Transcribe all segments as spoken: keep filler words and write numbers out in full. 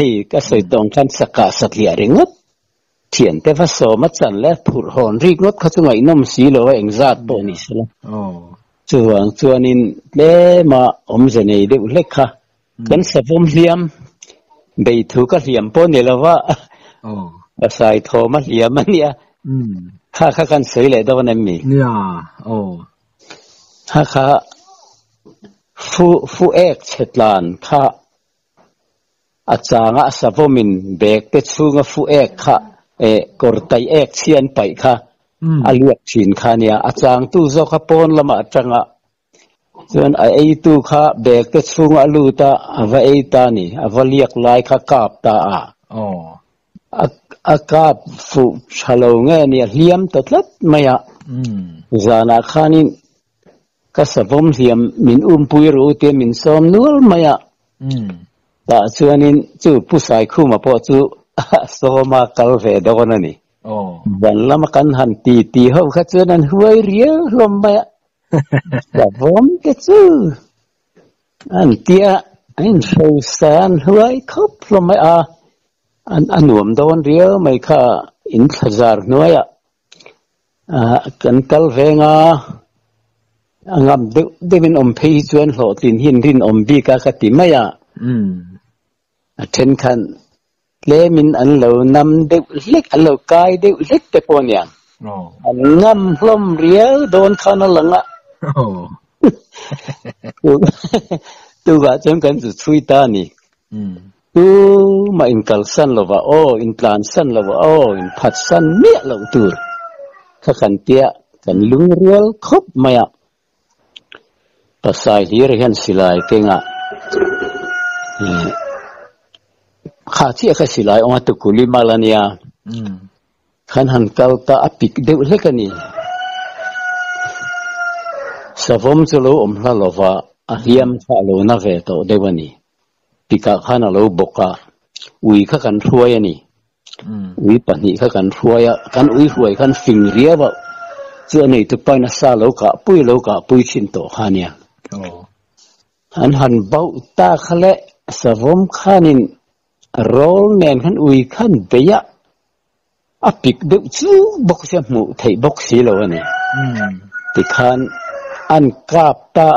ให้ก็สวยตรงกันสักกะสักเหลี่ยเรงดเทียนแต่ว่าโสมัจันและผูดหอนรีกงดเขาจะไงน้ำสีเลยว่าเองจัดตัวนี้สิละส่วนส่วนนี้เล่มาอมเจเนยเด็กเล็กค่ะกันสะพมเลี้ยมไปถูกก็เลี้ยมปนเนี่ยแล้วว่าภาษาไทยมันเลี้ยมมันเนี่ยข้าข้ากันสวยเลยตัวนั้นมีเนี่ยโอ้ข้าข้าฟูฟูเอกเช็ดลานข้าอาจารย์อาสาพมินเบกเตชูงฟูเอกข้าเออก่อไตเอกเชียนไปข้าอาเลียกชินข้าเนี่ยอาจารย์ตู้โซข้าปนละมาจังอ่ะส่วนไอ้ตู้ข้าเบกเตชูงอาลูตาอาวาเอตานี่อาวาเลียกลายข้ากาบตาอ่ะอ๋ออากาบฟูชะโลงเนี่ยเลี้ยมตัดลัดไม่อ่ะจานาข้านี่ก็สะพมเลี้ยมมินอุ้มปุยรู้เตมินซ้อมนัวไม่อ่ะแต่ส่วนนี้จู่ผู้ชายคู่มาพอจู่โซมาคัลเฟดอกนั่นนี่วันละมากันหันตีตีเขาขัดส่วนนั้นหัวเรียวลมไปสะพมก็จู่อันเตียอันโซสานหัวคบลมไปอ่ะอันอันหนุ่มโดนเรียวไม่ค่าอินทจารน้อยอ่ะกันคัลเฟงอ่ะงามเดเดวินอมเพย์ชวนหลอดินหินรินอมบีกากติไม่อ่ะเช่นกันเลมินอันเหล่านำเด็กเล็กอันเหล่ากายเด็กเล็กแต่ปนอย่างอันงามพลมเรียวโดนเขานั่นหลังอ่ะตัวก็จำกันสุดช่วยตานี่ตัวมาอินกัลสันเราว่าโอ้อินพลานสันเราว่าโอ้อินพัดสันเมียเราตัวข้ากันเตียกันลุงเรียวครบไม่อ่ะภาษาฮีเรียนสิลายเก่งอ่ะข้าที่ข้าสิลายองค์ตุกุลิมาลานียขันหันเกาตาอภิกเดือดเล็กนี่สะพมจะรู้อมลาลวะอาเฮียมข้ารู้นักเวทเดวันนี้ปิกาขันรู้บกะอุยข้ากันรวยนี่อุยปันนี่ข้ากันรวยกันอุยรวยกันฟิงเรียบเจ้านี่ตุไปนัสซาโลกะปุยโลกะปุยชินโตข้าเนี่ยอันหันเบาตาขละสะพมข้านินโรลแมนขันอุยขันเบียอภิกเดือดจูบกเสียหมูไทยบกสีแล้วนี่ติขันอันกาบตา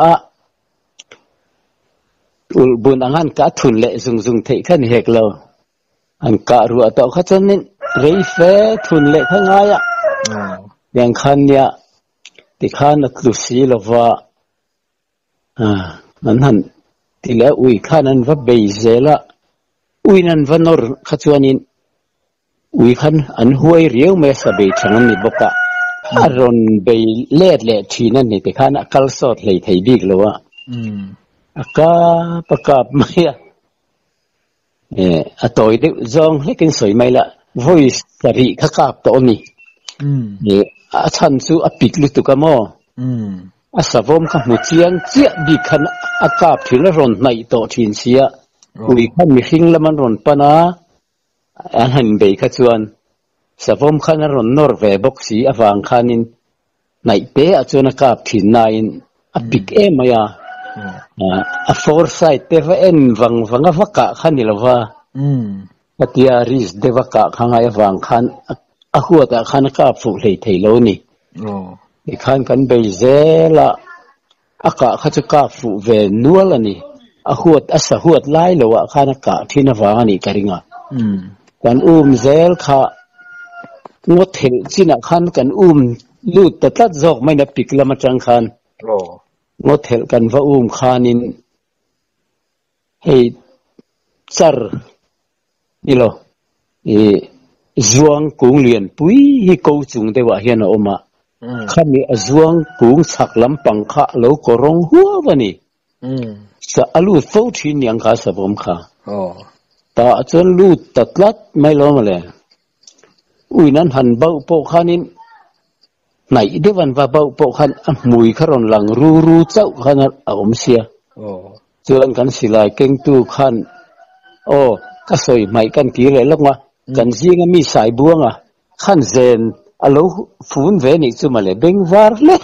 อุลบุญอันกาทุนเละซุงซุงไทยขันเฮกแล้วอันการัวต่อข้าจนินเรยเฟทุนเละข้างไงอ่ะอย่างขันเนี่ยติขันนักลุสีแล้วว่าอ่านั่นหันที่แล้วอุยข้านั้นว่าเบยเซละอุยนั้นว่านอร์ข้าจวนินอุยขันอันหัวเรียวไม่สบายฉันนี่บกะอารมณ์เบยเล็ดเล็ดทีนั่นนี่ติขันอักลสอดเลยไทยบิ๊กแล้วว่าอักประกอบไม่อะเอออัตโตยเด็กจงให้กินสวยไม่ละ voice สรีข้ากาบตัวนี้เอออาชันสูอภิกลุตุกามออาสาวมขมุเชียงเจี๊ยบิขันอากาศถึงร้อนในโตทินเสียอุยขันมีหิงละมันร้อนปนาอันหันเบยขจวนสาวมขันร้อนนอร์เวย์บกสีอวังขันินในเปะจวนอากาศถึงนายอภิกเอมายาอ่าฟอร์ไซต์เทวเอ็นวังวังวักกะขันนี่ละว่าปัตยาริสเดวักกะขังไอวังขันอาหัวแต่ขันอากาศฝุ่นเลยไทยโลนี่อีกขันกันเบยเซละอากาศเขาจะกาฟูเวนัวละนี่อาหัวอาสหัวไล่เลยว่าขันอากาศที่นวานี่กริงอ่ะกันอุ้มเซลค่ะงดเห็นสินะขันกันอุ้มลูดแต่ตัดจอกไม่นับปิกละมาจังขันงดเห็นกันว่าอุ้มขันินให้ซาร์นี่หรอเอจวงกุ้งเลียนปุยให้กูจุงเดว่าเฮียนอมาข้ามีจวงกุ้งสักลำปังข้าแล้วก็ร้องหัววันนี้สะลูดโฟชินยังข้าสะบมข้าแต่จนลูดตัดลัดไม่ล้มเลยอุ้ยนั้นหันเบาโปข้านินไหนเดวันว่าเบาโปขันมุยขรอนหลังรูรูเจ้าขันอมเสียเจอกันสิลายเก่งตู้ขันโอ้ก็สวยไม่กันกี่เลยแล้วว่ากันซีงมีสายบัวงอ่ะขันเซนอโลฟูนเวนิจุมาเลยเบ่งวาร์เลย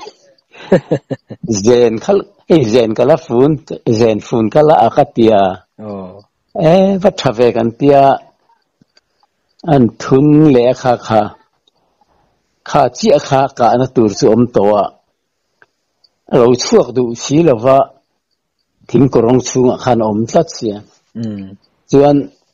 เซนขัลเอเซนกัลฟูนเซนฟูนกัลอาคาติยาเอ๊ะวัดทเวกันเตียอันทุนเละค่ะค่ะข้าเจ้าข้ากะนัตุรสุอมตัวเราช่วยดูสิแล้วว่าทิ้งกรงชุงขันอมทัดเสียจวน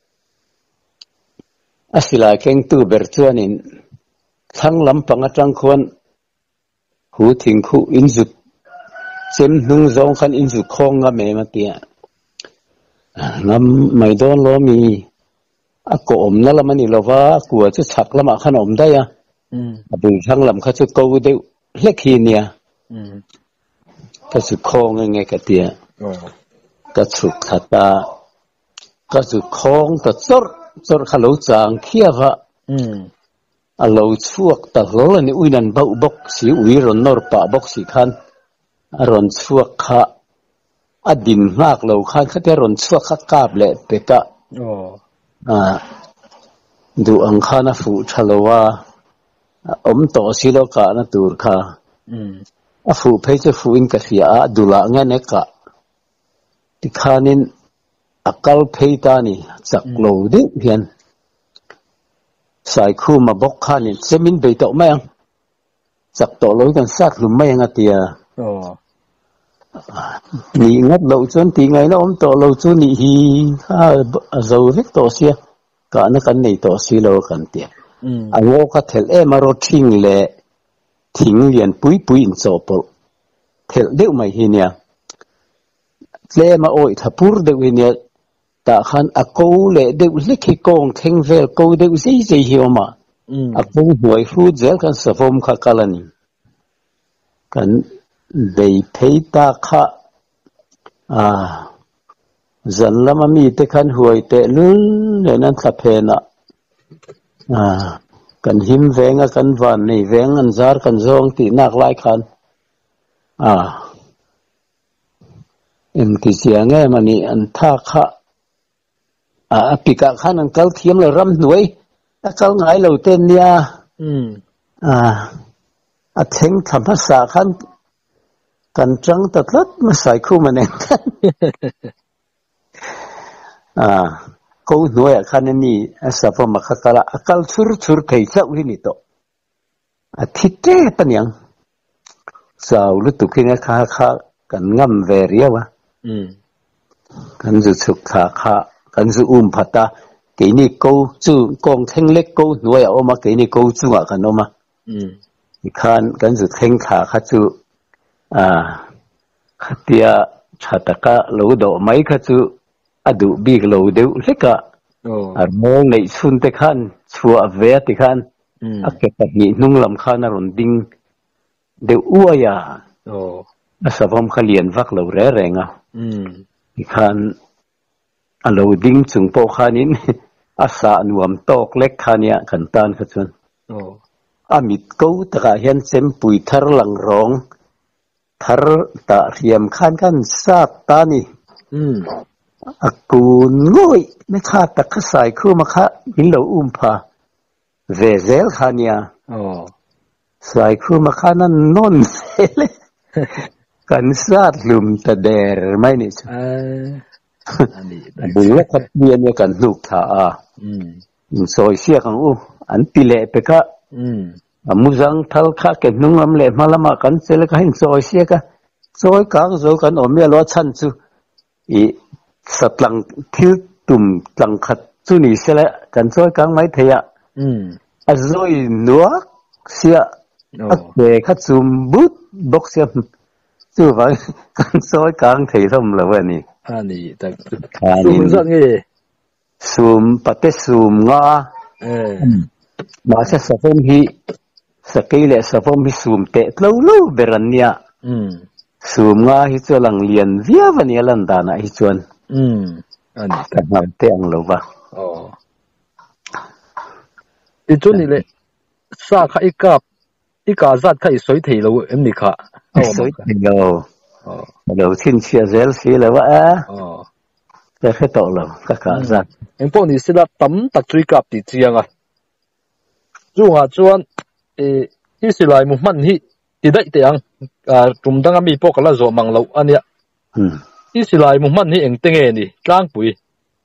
อาศิลาเก่งตัวเบิร์ตวนินทั้งลำปังจังคนหูทิ้งคู่อินจุดเซมนุ่งจงขันอินจุดคงกับเมมาเตียงั้นไม่โดนล้อมีอากอมนั่นละมันนี่เราว่ากลัวจะฉักละมาขนมได้อะบุญทั้งลำเขาจะโกวเดียวเล็กทีเนี่ยก็สุดคงยังไงกันเตียก็สุดขัดตาก็สุดคงแต่จดจดขลุ่ยจางเขี้ยวะอาเราช่วงแต่เราเนี่ยอุ้ยนั่นบ่บกสีอุ้ยรอนนอร์ป่าบกสีขันรอนช่วงข้าอดินมากเราขันเขาจะรอนช่วงข้ากาบเละเปกะอ่าดูอังคานะฟูชะลว่าอมต่อสิโลกานะตูร์ค่ะอาฟูเพจฟูอินกัสยาดูละงั้นเอกะที่ขานินอักลเพตานี่จักโลดิเพียนสายคู่มาบกขานินเซมินเบยต่อไม่ยังจักต่อโลกันสักหรือไม่ยังเตียนี่งัดโลจนตีไงนะอมต่อโลจนนี่ฮีข้าจะเรียกต่อเสียกันนักันในต่อสิโลกันเตียอันโง่ก็เทลเอมารถทิ้งเละทิ้งเรียนปุยปุยอินโซปลเทลเดียวไม่เห็นเนี่ยเล่มาโอ้ยถ้าพูดเดียวเนี่ยแต่ขันอากงเละเดียวเล็กขี้โกงเทงเวลโกเดียวซีซีเหี่ยวมาอากงหวยฟูดเจลกันสะพมข้ากาลันกันได้เพย์ตาข้าอ่าจันละมันมีแต่ขันหวยแต่ลุ้นเนี่ยนั่นขับเพนะอ่ากันหิมแวงกันวันนี่แวงอันซาร์กันซองตีนักไล่ขันอ่าเอ็มที่เสียงไงมันนี่อันท่าข้าอ่าปีกขันอันกัลเทียมเลยรำหน่วยอันกัลไงเราเต้นเนี่ยอืมอ่าอันเทงธรรมศาสตร์ขันกันจังตัดลัดมาใส่คู่มันเองกันอ่ากูหน่วยขันนี่อาศัพท์มาขัดละอักลชุรชุรเขียววินิโตอาทิตย์เต้ปนยังสาวลุตุกินข้าข้ากันง่ำเวรียวะกันจุดสุขข้าข้ากันจุอุ้มพัตตากินี่กูจูกองเทงเล็กกูหน่วยออกมากินี่กูจูอ่ะกันออกมาอีกขันกันจุดเทงข้าข้าจูอ่าขัดเดียชัตกะโลดอไม่ขัดจูอดูบีกโลเดียวเล็กอะอ่ามองในสุนเตขันชัวเวติขันอักเก็บนี่นุ่งลำขานรอนดิงเดียวอ้วยอ่ะอาศัพท์ขลียนวักเราแร่แรงอ่ะอีกขันอันเราดิงจุงโปขานินอาสานวมตอกเล็กขานี่ขันตานขัดชนอามิดกูตะกะเห็นเซมปุยทาร์หลังร้องทาร์ตะเรียมขันกันซาตานี่อากูงอยไม่ขาดตะขสายคู่มาค่ะมิลเราอุ้มพาเวเซลขานี่สายคู่มาค่ะนั่นนอนเซลกันซาดลุมตะเดรไม่นี่จ้ะบุญและขัดเบียนกันลูกท่าอ่ะซอยเสียของอู้อันติเละไปค่ะมุจังทัลข้าเก็บนุ่งลำเละมาละมากันเสร็จแล้วก็เห็นซอยเสียกันซอยกลางซอยกันอมเมียล้อชันซูอีสัตลังทิลตุ่มลังขัดซูนี่เสร็จแล้วกันซอยกลางไม่เทียอ่ะซอยนัวเสียอักเบขัดซูมบุดบกเสียซูไปกันซอยกลางเทียทำละวันนี้อันนี้แต่ซูมสักงี้ซูมปฏิซูมงามาเสสะพมฮีสกีเลสะพมฮีซูมเตะลูลูเบรันเนียซูมงาฮิจวลังเลียนเวียวันนี้ลันดานะฮิจวนอันนี้แต่มาเตียงลูบะอ๋อฮิจวนนี่เลยซาข้าอีกับอีกาจัดข้าอีสวยถี่ลูเอ็มนี่ข้าสวยถี่ลูอ๋อเราทิ้งเชียเซลสีเลยวะอ๋อแต่แค่โตลูก็กาจัดเอ็งพวกนี้สิละตั้มตัดจุยกับติดเจียงอ่ะจู่หาจวนเออิสราเอลมุ่งมั่นที่ติดได้แต่ยังอ่ากลุ่มตั้งมีพวกละโจมังเราอันเนี้ยอิสราเอลมุ่งมั่นที่เองเต็งเอนี่กลางปุ๋ย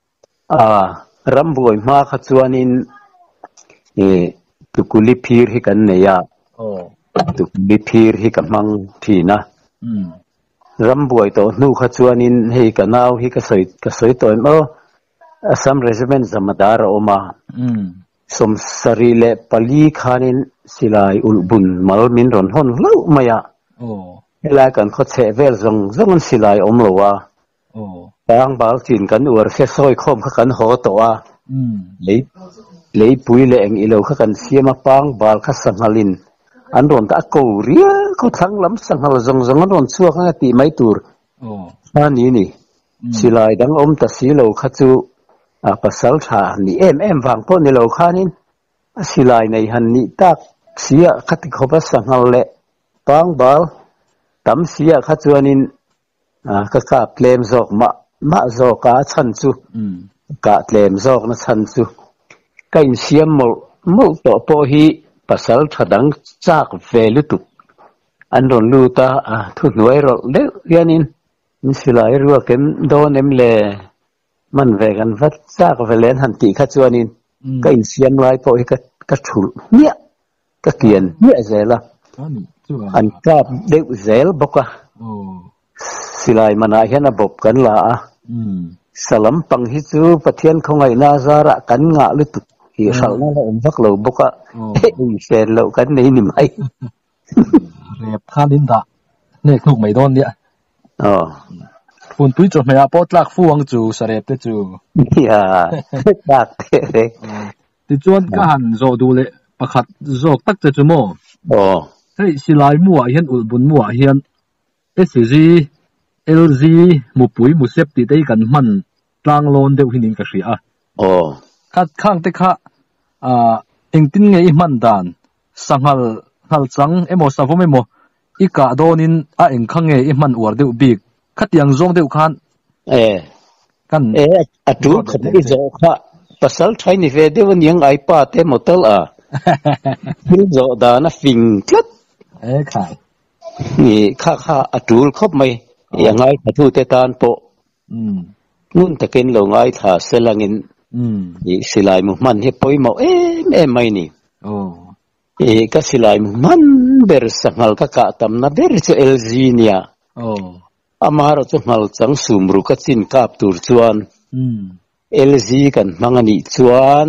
อ่ารำบวยมาขจวนินเอตุกุลิพีร์ให้กันเนี่ยโอ้ตุกุลิพีร์ให้กับมังทีนะรำบวยตัวนูขจวนินให้กันเอาให้กระสอยกระสอยตัวเมื่อสัมเรจิเมนต์สมดาระออกมาสมสรีเลปลีขานินสิลายอุลบุญมัลมินรอนฮอนเล่ามายะเวลากันเขาเชเวลซงซงสิลายอมโลวะบางบาลจินกันอวดแค่ซอยคมกันหัวตัวเลยเลยปุยเลยเองอีโลกันเสียมาปางบาลขัดสังหลินอันโดนตะกูเรียเขาทั้งลำสังหลซงซงอันโดนชั่วกันตีไม่ตูร์อันนี้นี่สิลายดังอมตัดสีโลขัดจูอาภาษาชานี่เอ็มเอ็มฟังพวกในโลกานินสิลายในฮันนี่ตักเสียขัดขบสังหลเละปางบาลตั้มเสียขัดจวนินอ่าก็กาเปลมจอกมะมะจอกกาชันซูกาเปลมจอกนะชันซูก็อินเสียมมุมุต่อพอฮีภาษาชาดังจากเวลุตุอันโดนลูตาอ่าทุนไว้รอเลี้ยนินมิสิลายรัวเก็มโดนเอ็มเล่มันเวกันวัดจากเวเลนหันติขัดจวนินก็อินเสียมลายพอฮีก็ก็ฉุลเนี่ยก็เกียนเนี่ยเจล่ะอันกาบเด็กเจลบอกว่าสิลายมันอาเห็นบบกันละสลัมปังฮิจูปะเทียนของไอ้นาซาระกันงะลุตุที่เขานั่นแหละอมสักเหล่าบอกว่าเฮ้ยเซนเหล่ากันนี่นี่ไหมเรียบข้าลินดาเนี่ยถูกไม่โดนเนี่ยอ๋อคุณตุ้ยจดไม่อาปอดลักฟูวังจูสเรียบเตจูอย่าตักเตะเลยที่จวนก็หันโจดูเลยประคัดโจตักจะจูโม่อ๋อเฮ้ยสิลายมัวเฮียนอุบลมัวเฮียนเอสซีเอลซีมุปุยมุเซปติได้กันมันกลางโลนเดียวหินินกระสีอ่ะโอ้คัดข้างเตะข้าอ่าเองตินไงมันดานสังหารหัลจังเอโมสาวไม่โมอีกาโดนินอ่ะเองข้างไงมันอวดเดียวบีกคัดยังจงเดียวขันเอกันเออดูขัดอีจงข้าภาษาไทยนี่เวเดียวยังไอป้าเตมอเตลอ่ะฟิลโจดานะฟิงคัดเอ้ค่ะนี่ข้าข้าอดูครบไหมยังไงถ้าทูเตตานโปนุ่นตะเกินลงไอ้ถ้าเสลังินอีสิลายมุมันเฮปอยมาเอ๊ะเอ๊ะไม่นี่เอ๊ะก็สิลายมุมันเบอร์สังหลก็กะตำนะเบอร์จะเอลซีเนียอามาร์จะหัลจังสุมรุกัจินกับตูร์จวนเอลซีกันมังนี่จวน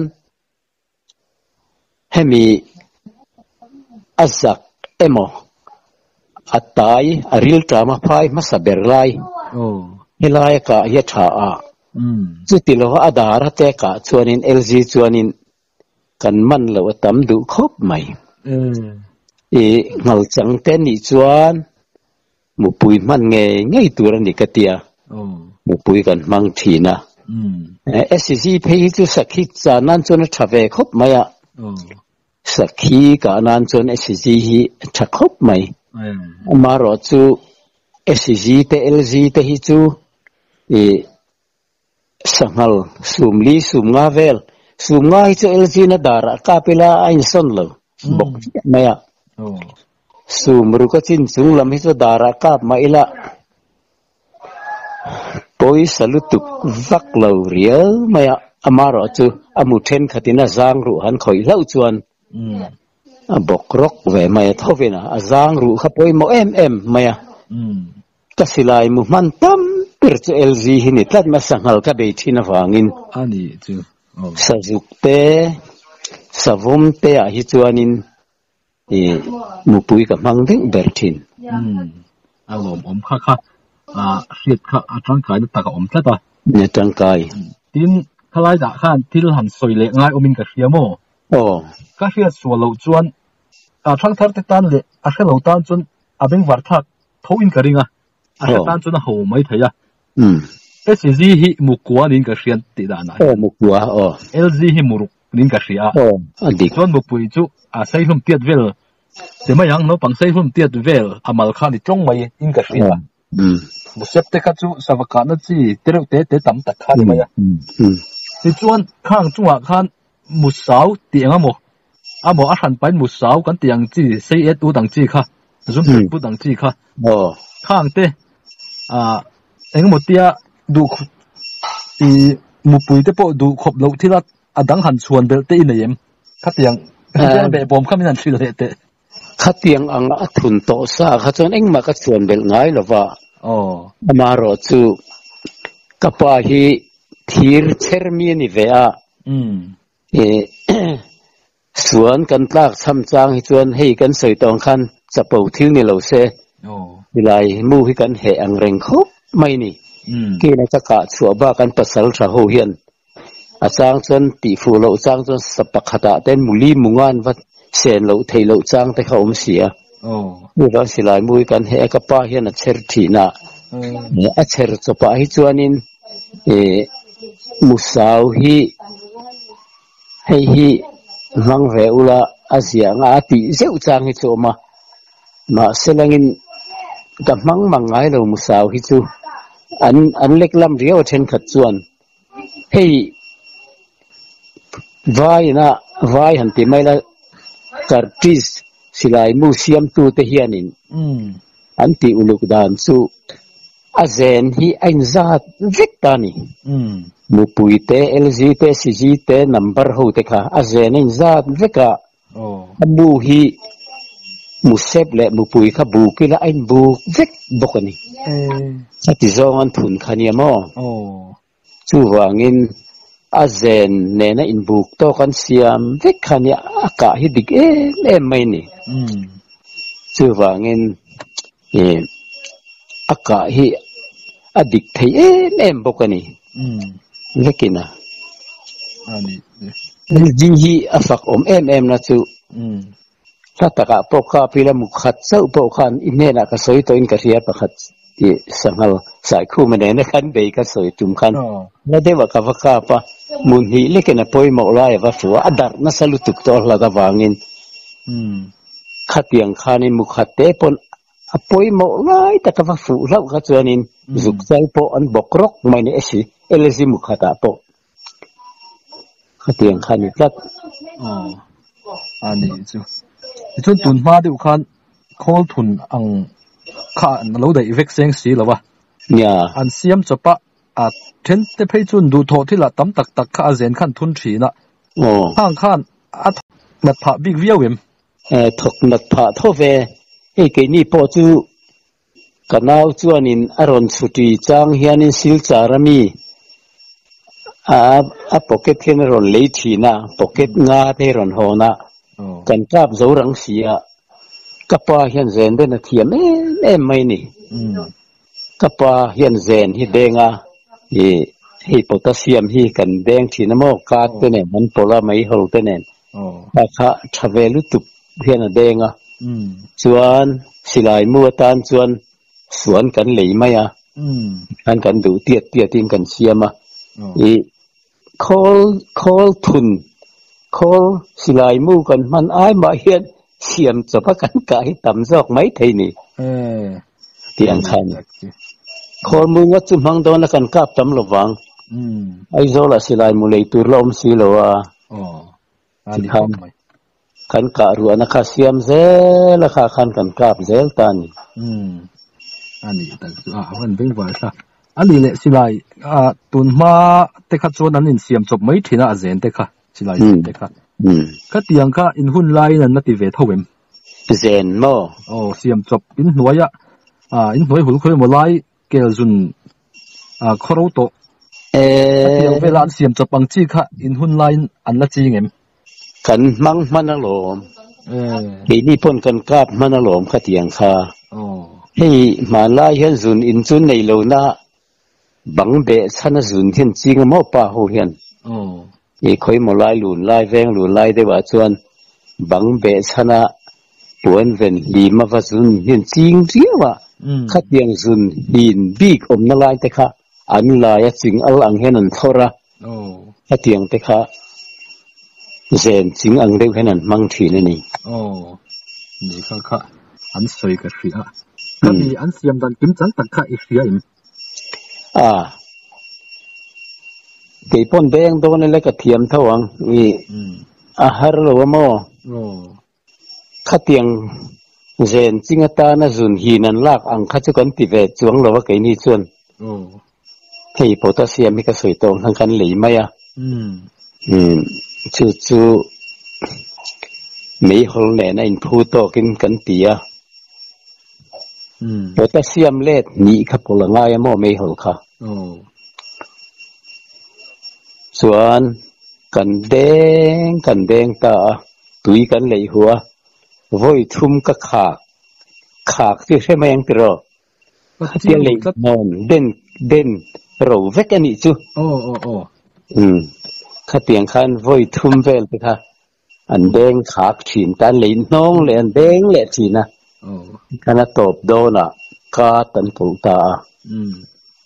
เฮมีอาซักเอโมอัตตายอริลตรามาพายมาสับเบอร์ไลเฮลายกะยะชาอาจุดที่เราอาดาระเตกะชวนินเอลซีชวนินกันมันเราตำดูครบไหมเอเงาจังเต้นนี่ชวนมุปุยมันไงไงตัวนี้กะเตียมุปุยกันมังทีนะเอสซีเพย์จุสักขีจานันจนทวีครบไหมอะสักขีกะนันจนเอสซีฮีทักครบไหมมารอจูเอสซีเตเอลซีเตฮิจูเอสังหลสุมลีสุมงาเวลสุมงาฮิจูเอลซีนัดดาระคาเปล่าอินสันเลวบอกไม่อะสุมรุกจินสุงลำฮิจูดาระคาไม่ละปอยสลุตุกวักเลวเรียวไม่อะมารอจูอามุเทนขัดินาจางรูหันคอยเล่าจวนบอกรกเวไม่ทวีนะอาจารย์รู้ขับไปโมเอ็มเอ็มไม่อะก็สิลายมุมันตั้มเปิดเอลซีหินิตัดมาสังหลกับเบทีนฟังอินอันนี้จูสะจุกเตะสะวมเตะฮิจวนินเอมุปุยกับมังดิ้งเบอร์ทินอารมณ์อมค่ะค่ะอ่าเสียดค่ะร่างกายนึกตากับอมใช่ปะเนี่ยร่างกายทีนทลายจากข้านที่เราหันสวยเล็กง่ายอมินกับเชียโมโอ้ก็เชื่อส่วนเราจวนอ่าช่างทัดติดตันเลยอาเชื่อเราตันจนอาเป็นวัดทักทวินกระดิ่งอ่ะอาเชื่อตันจนหัวไม่ถี่อ่ะอืมเอสซีฮิมุกัวนินกับเชียนติดานโอ้มุกัวโอ้เอลซีฮิมุรุนินกับเชียโอ้อันดีจวนมุปุยจูอาใส่หุ่มเตียดเวลแต่ไม่ยังโน้ปังใส่หุ่มเตียดเวลอามาลคานิจงไม่นินกับเชียอืมมุเซปเตคัจูสวักานะจีเตระเตเตตั้มตักขาดีไหมอ่ะอืมอืมที่จวนข้างจังหวะข้างมุสาวเตียงอ่ะโมอาโมอาหันไปมุสาวกันเตียงจีเซเอตูดังจีค่ะจุนเป็นผู้ดังจีค่ะโอ้ข้างเตอ่าเอ็งหมดเตียดูอีมูปุยเตปอดูขบเราที่ละอดังหันชวนเบลเตอินเยมขัดยังแบบบอมข้ามินันฟิลเลเตขัดยังอังอัทุนโตซาขัดจนเอ็งมาขัดชวนเบลง่ายหรอวะอ๋อมารอจูกับว่าฮีทีร์เชอร์มีนิเวียอืมเอส่วนกันตากทำจางให้ชวนให้กันใส่ตองคันจะเป่าทิ้งในเหล่าเซ่เวลามู่ให้กันเหอังเร่งคบไม่นี่กี่นักจักรชัวบ้ากันปัสสาวะหูเฮียนอาจารย์จนตีฟูเหล่าจางจนสปักขดาเต้นมุลีมุงานวัดเสียนเหล่าเทเหล่าจางแต่เขาอมเสียมู่เราสิลายมู่กันเหกับป้าเฮียนเชอร์ทีน่ะอัจฉริยะป้าให้ชวนินเอมุสาวฮีให้ฮีมังเรอุลาอาเซียงอาติเจ้าจางให้ชัวมามาเสลังินกับมังมังไงเรามุสาวฮิจูอันอันเล็กลำเรียวเช่นขัดส่วนเฮ้ยวายนะวายหันติไม่ละการ์ติสสิลายมูเซียมตูเทียนินอันติอุลุกดานสูอาเซนฮีอินซาดวิกตานีมูปุยเตเอลจีเตซีจีเตนัมเบอร์หูเตค่ะอาเซนอินซาดวิกะมูฮีมุเซบเละมุปุยข้าบุกิละอินบุกเวกบกนี่สักที่จงอันทุนขันยามอจู่วางินอาเซนเนน่ะอินบุกโตกันเสียมเวกขันยาอากาศฮิดิกเอเล่ไม่นี่จู่วางินเออากาศฮิอดิกไทยเอเล่บกนี่เวกินะอันนี้จิงฮีอฟักอมเอ็มเอ็มนะจู่ถ้าตะกะปกาพิลามุขัดเจ้าปกันอินเนนักสอยตัวอินกระเทียบขัดที่สังหารสายคู่มันเนี่ยขันเบยกสอยจุ่มขันแล้วเดี๋ยวว่ากับกาปะมุนฮีเล็กน่ะปอยหมอกลายว่าฝัวอดักน่าสลุตุกตัวละดาวางินขัดยังขันิมุขัดเตปนปอยหมอกลายแต่กับฝัวเราขัดจวนินจุกใจปอันบกรกไม่เนี่ยสิเอลซิมุขัดปอขัดยังขันิจัดอ๋ออันนี้จูจนตุนมาดิวคันคอลทุนอังข้าเราได้เวกเซงสีหรอวะเนี่ยอันเสียมจะปะอ่ะเทนเตเพจุนดูโทที่ละตั้มตักตักข้าเซนขันทุนฉีนะโอ้ข้างข้านอัดนัดผ่าบิ๊กเวียวเวมเอ่อถกนัดผ่าทเวไอ้เกนี่พอจูกันเอาจวนินอารอนสุตีจางเฮียนินสิลจารามีอ่าอ่ะพ็อกเก็ตเฮนรอนเลทีนะพ็อกเก็ตงาเทรอนโฮนะกันกาบโซรังเสียกับป้าเฮียนเซนเดนเทียมเอ๊ะเอ๊ะไม่นี่กับป้าเฮียนเซนฮิเดงอ่ะฮีฮีโพแทสเซียมฮีกันแดงที่น้ำมันกาดตัวเนี่ยมันโพลาไม่ฮอลตัวเนี่ยแต่ข้าทเวลุตุเฮียนแดงอ่ะส่วนสิลายมัวตันส่วนสวนกันเลยไหมอ่ะกันกันดูเตี้ยเตี้ยทิ้งกันเสียมาอีคอลคอลทุนคอลสิลายมู่กันมันอ้ายมาเฮียนเสียมจะพักกันกายต่ำซอกไม่ไทยนี่เตียงคันคอลมู่ว่าจุ่มหังโดนกันกับตำรวจวังไอ้โซลาสิลายมู่เลยตัวลมสิโลว่าที่คันคันการัวนักเสียมเซลข้าคันกันกับเซลตันอันนี้แต่อ่ามันเป็นว่าซะอันนี้แหละสิลายอ่าตุนมาแต่ขัดส่วนนั้นเสียมจบไม่ทีน่าเซนแต่ค่ะสิลายแต่ค่ะก็เตียงก็อินหุ่นไล่นั่นนัดที่เวทเวมเซนโมโอ้เสียมจบอินหน่วยอ่ะอ่าอินหน่วยหุ่นคุยมาไล่เกลจุนอ่าคอร์โตเออเวลาเสียมจบบังจีค่ะอินหุ่นไล่อันละจีเงมขันมังมันอารมณ์เออทีนี้พ่นกันกาบมันอารมณ์ขัดเตียงค่ะโอ้ให้มาไล่เห็นจุนอินจุนในโลน่าบังเบะชันจุนเห็นจริงมั่วป่าหูเห็นโอ้อีคอยมาไล่หลุนไล่แวงหลุนไล่ได้ว่าชวนบังเบชนะปวนเวนลีมาว่าจุนเห็นจริงจริงว่าขัดยังจุนดินบีกอมนั่งไล่แต่ค่ะอันไล่จริงอัลอังเห็นอันทระขัดยังแต่ค่ะเซนจริงอังเด็กเห็นอันมังทีนั่นนี่โอ้นี่ค่ะค่ะอันสวยกับเสียก็มีอันเสียมดันกิมจันตักค่ะอีกเสียอิ่มอ่าเกี่ยปนแดงโดนอะไรกับเทียมทวังนี่อาหารหรือว่าโม่ขัดเตียงเซนจิงตานะจุนหีนันลากอังขัดจุกันติเวจวงหรือว่าเกี่ยนี่ส่วนให้โพแทสเซียมมีกระสุนตรงทางกันหลีไหมอ่ะอืมอืมจู่จู่ไม่หลเนี่ยนะอินพูโตกินกันตีอ่ะอืมโพแทสเซียมเล็ดนี่ขับพลังงานมั่วไม่หลค่ะโอ้ส่วนกันแดงกันแดงตาตุยกันเลยหัวโวยทุ่มก็ขาดขาดที่ใช่ไหมยังติรอเที่ยงเลยนอนเด่นเด่นเราเวกันนี่จู่โอ้โอ้โอ้อืมข้าเตียงขันโวยทุ่มเวลไปค่ะอันแดงขาดฉีนตันเลยน้องเลยอันแดงเลยฉีนนะโอ้ขณะตบโดนอ่ะกาตันปูตาอืม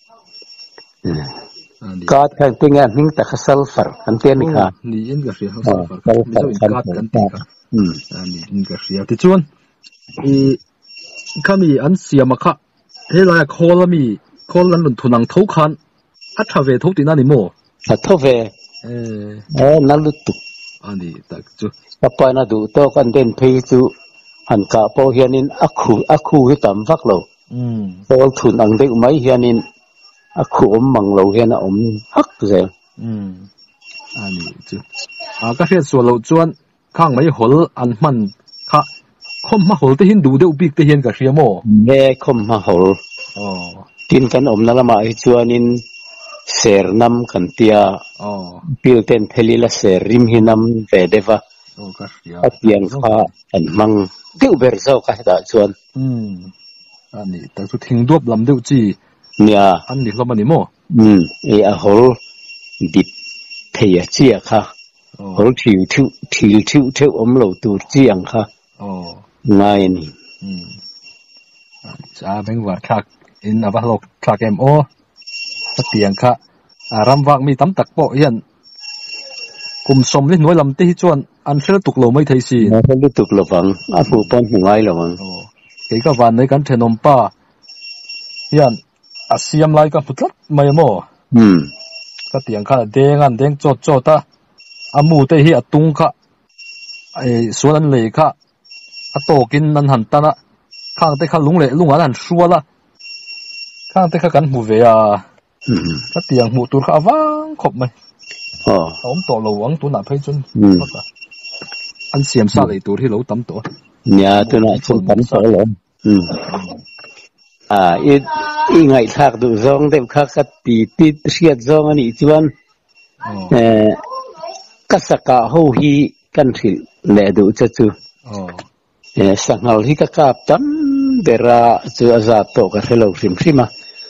กาดกันติงานนิ่งแต่ขัดซัลฟัร์อันเตียนค่ะนี่อินกับเสียซัลฟัร์ไม่ใช่กาดกันติค่ะอืมอันนี้อินกับเสียที่ชวนอีข้ามีอันเสียมาค่ะเฮ้ยลายโคลมีโคลนั้นหลุดทุนังทุกขันอัฐเวทุกที่นั่นนี่โม่อัฐเวเออเออนั่นลุตุอันนี้ตักจูถ้าไปน่าดูโตกันเด่นพีจูอันกะพอเฮียนินอักคูอักคูให้ต่ำฟักเราอืมโคลทุนังเด็กไม่เฮียนินอักคูอมมังเราเฮียนะอมฮักเสียอืมอันนี้จูอ่าก็เรียกส่วนเราจวนข้างไม่หลอันมันค่ะคมมาหลที่หินดูเดี๋ยวบิกที่เห็นกับเสียโม่แม่คมมาหลอ๋อกินกันอมนั่นละมาไอจวนินเสรน้ำขันเตียอ๋อพิลเตนเทลิละเสริมหินำเวเดวะโอ้ก็เสียอัดยังข้าอันมังเดี๋ยวเบอร์เจ้าก็ได้จวนอืมอันนี้แต่สุดทิ้งดวบลำเดียวจีเนี่ยอันนี้เรามันนี่โม่อืมไออะหลดิบเทียเจียค่ะหลถิวถิวถิวถิวถิวอมเหลาตูเจียงค่ะอ๋อง่ายนี่อืมจะเป็นวัดคักอินอภัลกคักเอ็มโอเตียงค่ะอารำวักมีตั้มตักโปยันกลุ่มสมลิ้นน้อยลำตีจวนอันเชื่อตุกโลไม่ไทยซีนะเชื่อตุกโลฟังอาผู้ปนหัวไอ้หรอมั้งโอ้เกี่ยวกับวันในการเทนอมป้ายันอาเซียมไลกันพุทธไม่โม่อืมก็เตียงค่ะเด้งอันเด้งโจโจตาอามูเตหิอตุงค่ะไอ้ส่วนนั้นเลยค่ะอาโตกินนันหันตานะข้างเตะข้าลุงเละลุงอันหันชัวละข้างเตะข้ากันหูเวียก็เตียงหูตัวข้าว่างขบไหมอ๋อผมตัวเราหวังตัวหนาเพยจนอันเสียมซาเลยตัวที่เราตั้มตัวเนี่ยตัวน่ะชนตั้มตัวหรออืมอ่าอีอีไงทักดูซองเด็กข้าก็ตีตีเสียดซองอันนี้จวนเอ่อก็สักกะหูฮีกันสิแลดูจะจูอ๋อเออสังหารที่ก็กลับตั้มเดราจูอาซาโตก็เฮลูซิมซิมา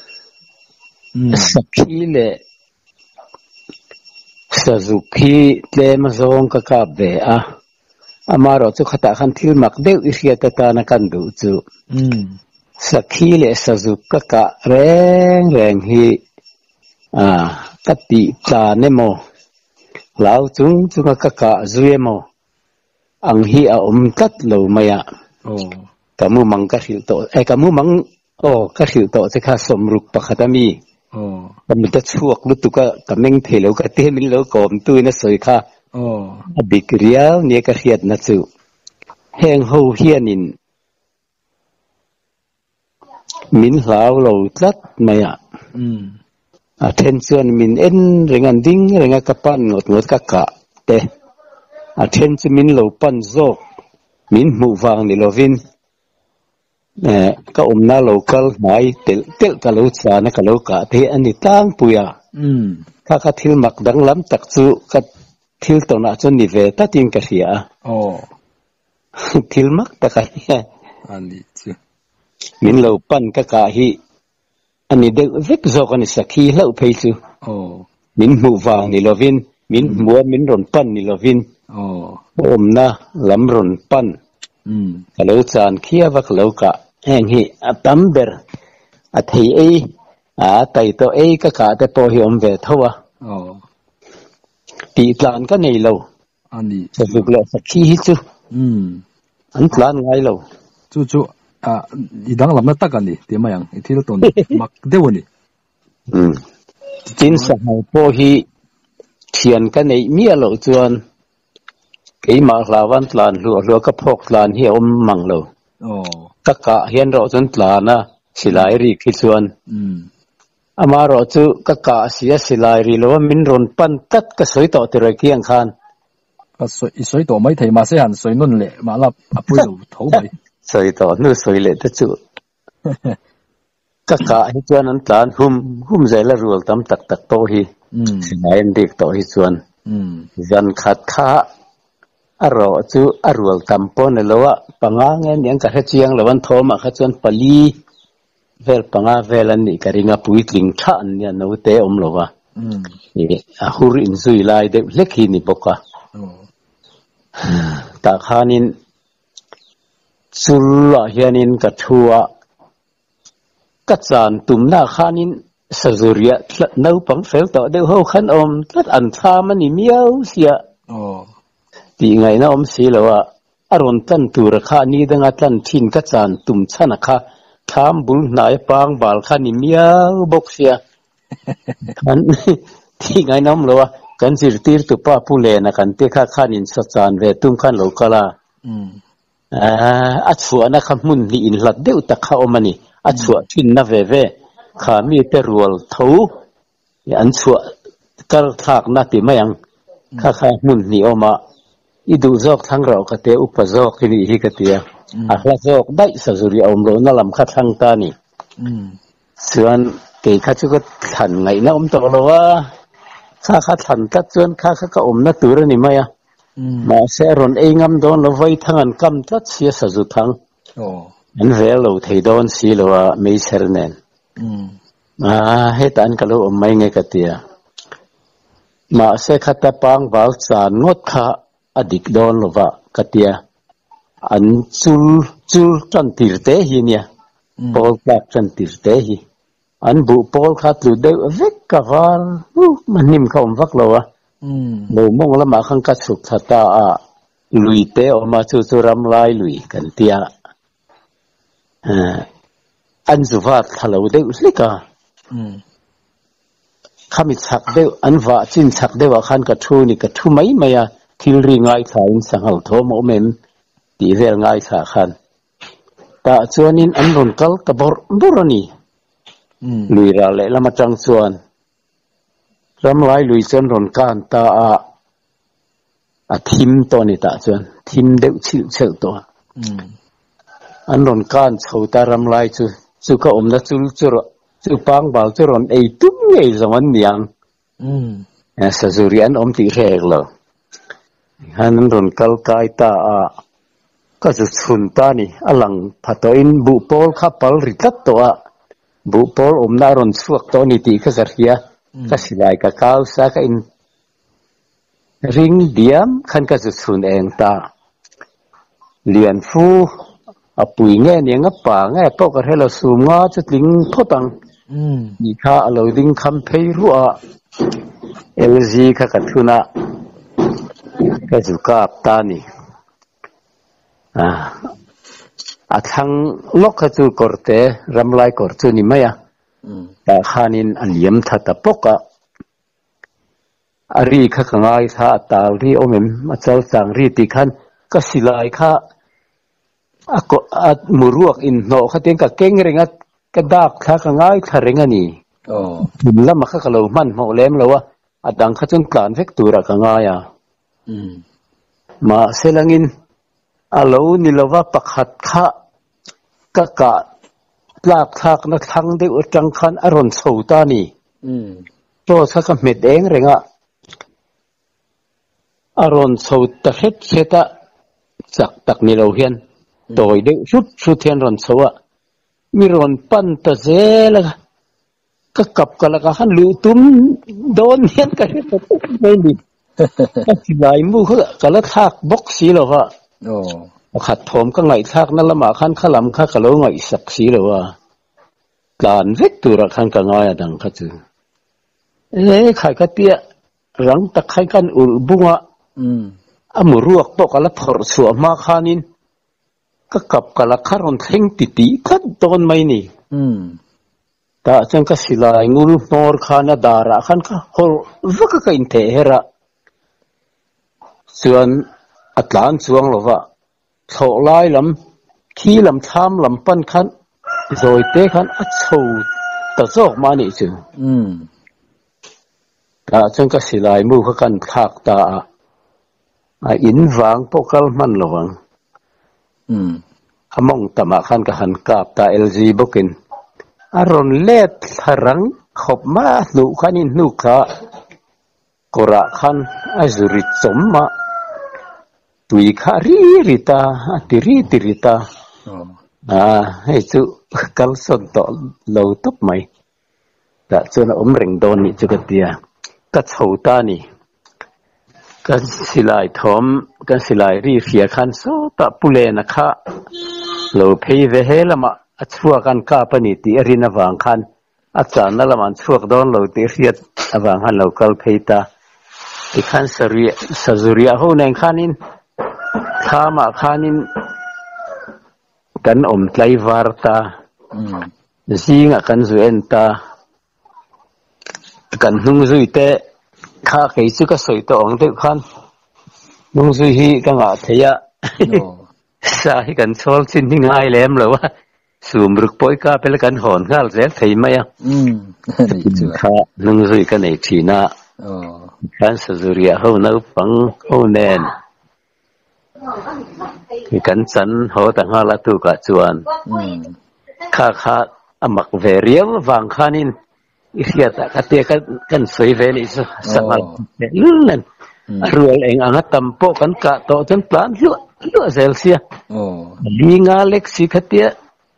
สักทีเล่ซาซุกิเลมาซองก็กลับเบอะอามาเราจูขตาขันทิลมักเดวอิสยาตตานักันดูจูสักทีเล่ซาซุกก็กะแรงแรงฮีอ่าตัดติตาเนโมลาวจุงจุงก็กะจุยโมอังฮีอาอมตัดโลมายะโอ้กะมูมังกะสิลโตไอกะมูมังโอ้กะสิลโตจะข้าสมรุกปะคตามีโอ้กะมันจะชวกลุตุกะกะเมงเทโลกะเตมินโลกอมตุยนะสวยค่ะโอ้อบิกริยาเนี่ยกะเฮียดนะจูแหงโฮเฮียนินมินลาวโลตัดมายะอืมattention min en rengan ding renga kapan ngot ngot kaka te attention min lo pan zo min mu wang ni lovin eh ka umna local mai tel tel ka lo cha na ka lo ka te ani tang puya um ka ka thil mak dang lam tak chu ka thil to na chon ni ve ta tin ka ria oh thil mak ta ka ani chu min lo pan ka ka hiอันนี้เด็กเวกโจกันสักทีเล่าไปซูโอ้มินหูวางนี่ลวินมินมัวมินรอนปั้นนี่ลวินโอ้อมนะลำรอนปั้นอืมกะเลจานเคียวักเลวกะแห่งฮีอัตัมเบอร์อัฐิเออาไตโตเอกะกะแต่พอหิอมเวทวะโอ้ตีตานก็ในเราอันนี้จะฝึกเลสักทีฮิซูอืมอันตานไงเราจู่จู่อ่าอีดังลำนั้นตักกันดิเดี๋ยวมาอย่างที่เราต้นมักเดี๋ยวนี้อืมจินสหายพอฮีเทียนกันในมีอะไรจวนไอ้มาลาวันตลานรัวรัวก็พกตลานเฮียอมมังเราโอ้กะกะเฮียนเราจนตลานะสิหลายรีคิดจวนอืมอามารอจูกะกะเสียสิลายรีลว่ามินรนปันตัดก็สวยต่อติระเกียงคันก็สวยสวยต่อไม่ถีมาเสียหันสวยนุ่นเละมาลับอปุยดูเท่าไหร่สวยต่อนู่นสวยเละตะจูกะกะให้จวนนั้นตานหุ่มหุ่มใจละรัวตำตักตักโตฮีสิลายเด็กโตฮีจวนยันขัดข้าอารอจูอรัวตำปนเลยว่าปังงเงี้ยยังกะให้เจียงละวันโทมาขจวนปลีเวลปังเวลันนี่กะริงาปุยกลิงท่านเนี่ยนู้เตอมโลวะนี่อาหุรินซุยลายเด็กเล็กหินี่ปกะตาขานินสุลละเฮียนินกัทัวกัจจานตุมหน้าขานินสจุริยะนู้ปังเฟลต่อเดี๋ยวเขาขันอมตัดอันทามันนี่เมียวเสียตีไงนะอมสีแล้วว่าอารมณ์ตันตัวราคานี้ดังตันทินกัจจานตุมชนะค่ะทำบุญนายปางบาลขันนี่เมียวบกเสียขันที่ไงน้องเราว่ากันสิร์ตีร์ตุป้าผู้เล่นกันเตะข้าขันอินสัจจานเวตุมขันโลกาลาอ่าอัศวนะขมุนลีอินหลัดเดือดตะข้าวมันนี่อัศวทินนะเวเวขามีเตรัวทูอันศวกระทากนาติมายังข้าข้ามุนนี่ออกมาอีดูจอกทั้งเรากเตอุปจอกที่นี่ฮิกเตียอาคลาจอกได้สจุริยอมโลนั่ลำคัดทั้งตานี่ส่วนเกี่ยข้าจุกทันไงนะอมตกลว่าข้าข้าทันกัดส่วนข้าข้าก็อมนัตัวนี่ไม่อะมาเสรอนเองอมโดนเราไว้ทั้งอันกำจัดเสียสจุทั้งอันเวลเราที่โดนสีเราว่าไม่เสรเนนมาให้ตันก็เราอมไม่ไงกเตียมาเสขัดตะปังบาลจานงดข้าอดีตโดนเราว่ากเตียอันจูจูจันติร์เตหีเนี่ยพอลกับจันติร์เตหีอันบุพอลขัดลุดเดวเวกกวาลมันนิ่มเข้าอมฟักเราอะเรามองละมาขังกัดสุขทัตตาลุยเตอมาจูจูรำลายลุยกันเตียอันสุภาพทะเลเดวสิกาข้ามิชักเดวอันว่าจินชักเดวขันกัดทูนี่กัดทูไม่ไม่อะทิลริงไอสายสังหารโทโมเมนตีเวลง่ายสักขันแต่ส่วนนี้อันรุนกัลกับบอร์บอร์นี่ลุยราเละละมาจังส่วนรำลายลุยส่วนรุนกันตาอาทิมตัวนี้ตาส่วนทิมเดือดชิลเชลตัวอันรุนกันชาวตารำลายจู่จู่ก็อมนัดจู่จู่จู่ปังบาลจู่รุนไอตุ้มไอสมันยังสจุริยันอมตีเร่งเลยฮันรุนกัลกายตาก็จะสุนตานี่อลังพัดอินบุปอลขับพัลริทัตตัวบุปอลอมนารอนสวกตัวนี้ตีก็จะเรียก็สิไลก็ก้าวสักอินริงเดียมขันก็จะสุนเองตาเลียนฟูอปุยเงี้ยเนี่ยงับป่าเงี้ยพวกเราเราสูงงาจะลิงพ่อตังมีข้าเราลิงคำเพย์รัวเอลซีข้ากัดทุนะก็จะกราบตานี่อ่าอาทั้งโลกจูกอร์เตรำลายกอร์จูนี่ไหมอ่ะแต่ขานินอันยมทัดปกะอารีข้าขังไอท่าตาลีโอเมมมาเจ้าสังรีติขันก็สิลายข้าอ่ะก็อ่ะมือรวกอินโนข้าเตียงกับเก่งเริงัดกระดาบข้าขังไอท่าเริงันี่ถึงแล้วมาข้าขลุ่มมันมาเล่มแล้วว่าอ่ะดังข้าจนกลานเฟกตัวระขังไออ่ะมาเซลังอินอาลูนี่เราว่าปักหัดข้ากะกะลากทากนักทั้งได้อุจังคันอารมณ์สูตานี่โตสักเม็ดเองเรงะอารมณ์สูตะเฮ็ดเสตะจักตักนี่เราเห็นโดยได้ชุดชุดเทียนรอนสวะมีรอนปั้นตะเซละก็กับกันละกันลูตุ้มโดนเห็นกันไม่ดีที่ไหนมูเขากันละทากบกสีหรอวะขัดผมก็ไงทากนั่นละมาขันขลำข้ากะโลไงสักสีหรอวะการเวกตัวละขันก็ง่ายดังขัดจือเอ้ยใครก็เตี้ยหลังตะไคร้กันอุบุงะอามูรวกตกละพอสวมาขานินก็กับกันละคารอนเท่งติติขัดโดนไม่นี่แต่จังก็สิลายงูนอร์ขานาดาระขันก็ฮอลวักก็อินเทเหระส่วนอัตลานสวงหรอวะโถลายลำขี้ลำทามลำปั้นขันโดยเตะขันอัดสูตะโซกมานี่จึงอืมตาจังก็สิลายมูเขากันขากตาอ่ะอินวางพวกเขามันระวังอืมขมงตะมาขันก็หันกาบตาเอลจีบุกินอารอนเล็ดหรังขบมาหนูขันินหนูขากระขันอาจุริตสมมาตุยขารีริตาติริติริตาอ่าให้จุกัลสนต่อเราตุบไหมแต่จนอมเริงโดนนี่จุกเดียกัดเฉาตานี่กันสิลายทอมกันสิลายรีเสียขันโซตะปุเลนะคะเราเพย์เวเฮลมาอัดชัวกันกาปนิติอรินาวางขันอาจารย์นั่นละมันชัวโดนเราเตียดอวางขันเรากัลเพย์ตาอีขันสรีสจุริยาหูเนงขันินข้ามาขันินกันอมไลวาร์ตาซิงกันจุเอนตากันนุ่งจุยเตะข้าเคยสุกสวยตัวองเด็กขันนุ่งจุยฮีกันอาเทียสาเหกันชอลสินที่ง่ายเล่มเลยว่าสูมรุกปอยก้าเป็นกันหอนข้าเสียทีไหมอ่ะข้านุ่งจุยกันในทีน่ากันสจุริยาหูนับปังหูเนนกันสันหัวต่างหาละตุกะจวนข้าข้าอมักเวรียววางขันินอิสยาตะกัตยกันกันสวยเวลิสสังลุ่นนั่นรัวเองอังตัมโปกันกะโตจนพลันลุ่นลุ่นเซลเซียลีงาเล็กสิขัตย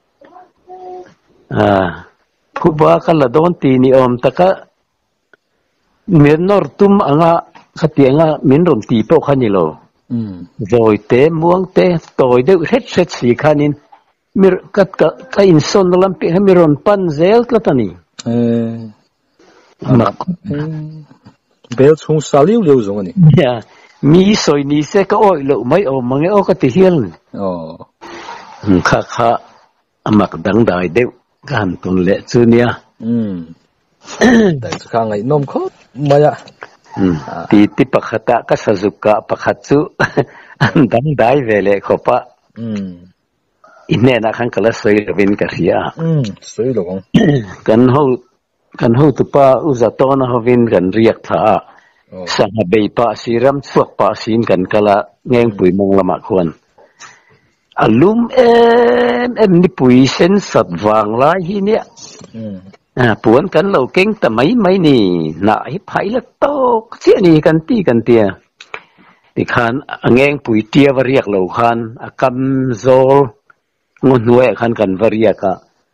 อ่าผู้บ้ากันละโดนตีนิอมตะกะเมียนนอร์ตุมอังะขัตยงะมินรมตีโปขันิโลโดยเตม่วงเตโตยเดือดเฮ็ดเฮ็ดสีขันินมีกัดกะกะอินซอนลัมเปให้มีรอนปันเซลกะตันีเออมักเบลชงสาลิวเลียวจงอันนี้เนี่ยมีสอยนี่เสก็โอ้ยลูกไม่โอ้มังเอ้ก็ติเฮียนอ๋อข้าข้ามักดังได้เด็กกันตุนเละจูเนียอืมแต่สักครั้งไอ้นมเขาไม่อะอืมตีติปะขตะก็สจุกะปะขัดจูอันดังได้เวเลขปะอืมอินเนน่ะขันก็ละสวยวินกะเสียอืมสวยหรอกกันเฮากันหูตุปาอุจตอนหวินกันเรียกท่าสังเบยปะสีรำสวกปะสินกันกะละเงงปุยมงละมาควรอลุมเอ็มเอ็มนี่ปุยเส้นสัตว์วางลายที่เนี่ยอ่าปวนกันเราเก่งแต่ไม่ไม่นี่หน่าให้ไผ่ละโตเสียนี่กันตีกันเตียที่ขันเงงปุยเตียวเรียกเราขันอากัมโซลงนวยขันกันวเรียกะ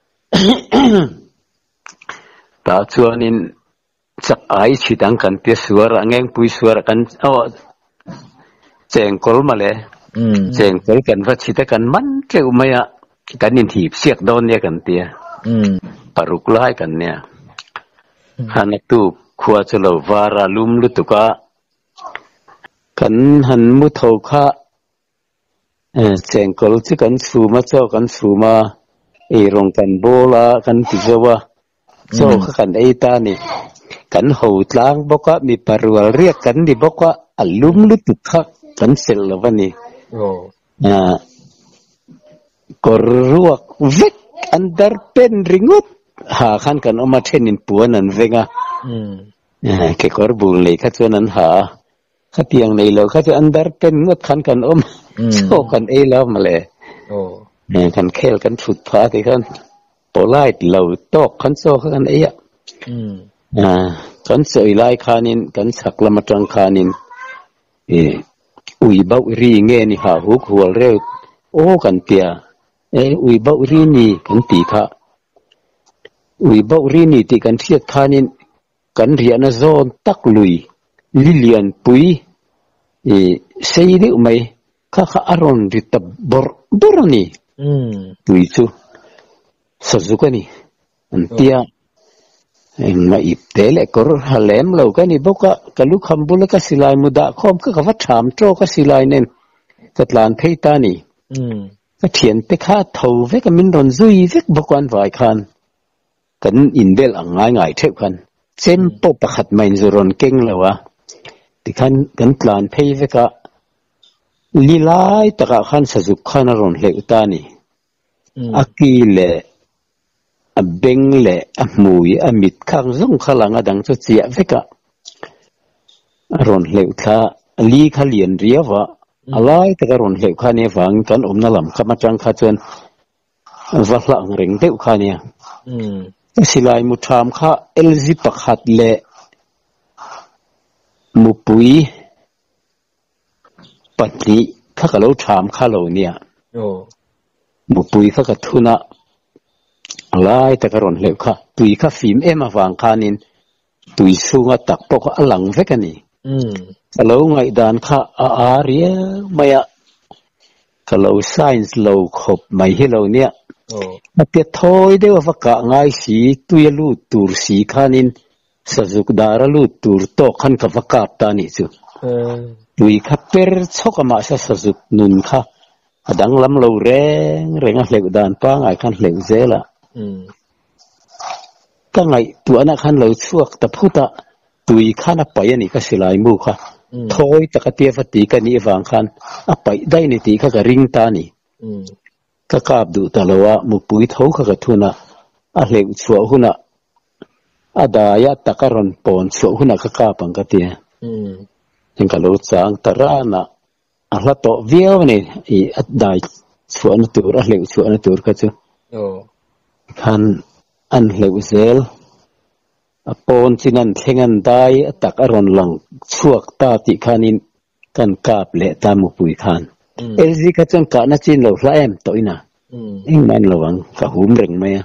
ตาชวนินจักไอชิดังกันเตียสวรเงงปุยสวรกันอ๋อเจงกอลมาเลยเจงกอลกันว่าชิดกันมันเจ้าไม่อะกันนินทีบเสียกโดนเนี่ยกันเตียปารุกไล่กันเนี่ยฮันตุขวาจะเลวาราลุมลุตุกะกันหันมุทโคะเออเจงกอลที่กันสูมาเจ้ากันสูมาเอรงกันโบลากันติจวะโซ่กันไอ้ตานี่กันหูตลางบอกว่ามีปารวลเรียกกันดิบอกว่าอัลลุมลุตุกะกันเสร็จแล้ววันนี้อ่ากรัววิกอันดาร์เป็นริงุดหาขันกันออกมาเทนินปัวนันเวงอ่ะอ่าแค่กอร์บุลเลยข้าจวนนั้นหาข้าเตียงในเราข้าจะอันดาร์เป็นงุดขันกันอมโซ่กันเอแล้วมาเลยเนี่ยขันเคลกันฉุดพาที่ขันปลายเหล่าตอกขันโซ่ขันเอะอ่ากันเสยลายขานินกันสักละมาจังขานินเอออุยบ่าวรีเงี้ยนี่หาหุกหัวเร็วโอ้กันเตียเอออุยบ่าวรีนี่กันตีข้าอุยบ่าวรีนี่ตีกันเทียดขานินกันเรียนโซนตักลุยลิเลียนปุยเออเสียดิวไหมข้าข้าอารมณ์ดิตบบอร์บอร์นี่ปุยซูสัจกันนี่อันเตียมาอิบเตะเล็กก็ฮัลเลมเรากันนี่บอกว่ากัลูกคำบุลก็สิลายมุดาคอมก็กวัดถามโจก็สิลายเน้นกัดลานเพย์ตานี่ก็เถียนเตะข้าเท่าเวกมินรอนซุยเวกบอกวันวายคันกันอินเดลอ่างง่ายง่ายเท่ากันเซมปปะขัดไม่จุรอนเก่งแล้ววะที่คันกันลานเพย์เวกลีลายตะกะขันสจุกขันรอนเหลวตานี่อากีเล a beng le a mui a mit khang zong khalanga dang chu chia veka ron hleu kha li kha lian riawa alai ta ka ron hleu kha ne wang kan omna lam kha ma tang kha chuan va hlang reng deuh kha nia um silai mu tham kha lg pakhat le mu pui patni kha ka lo tham kha lo nia oh mu pui kha ka thuna alai ta ka ron hleu kha tui kha fim em awang khanin tui sunga tak pok alang vekani um alo ngai dan kha a aria maya kalo science lo khop mai hilo nia oh ate thoi dewa vaka ngai si tuya lu tur si khanin sajuk dara lu tur to khan ka vaka ta ni chu tui kha per choka ma sa sajuk nun kha adang lam lo reng reng a hleu dan pa ngai khan hleu zela um ka ngai tu ana khan lo chuak ta phuta tui khana pai ani ka silai mu kha thoi takati fati ka ni wang khan a pai dai ni ti kha ka ring ta ni um ka kap du talawa mu pui tho kha ka thuna a hleu chua huna adaya takaron pon chua huna ka ka pang ka ti um in ka lo chang tarana a hla to viau ni i adai chua na tur a hleu chua na tur ka chu oh khan an hleu zel a pon chinan thengan dai atak aron lang chuak ta ti khanin kan kap le ta mu pui khan lg ka chon ka na chin lo hla em toina um eng man lawang ka hum reng maya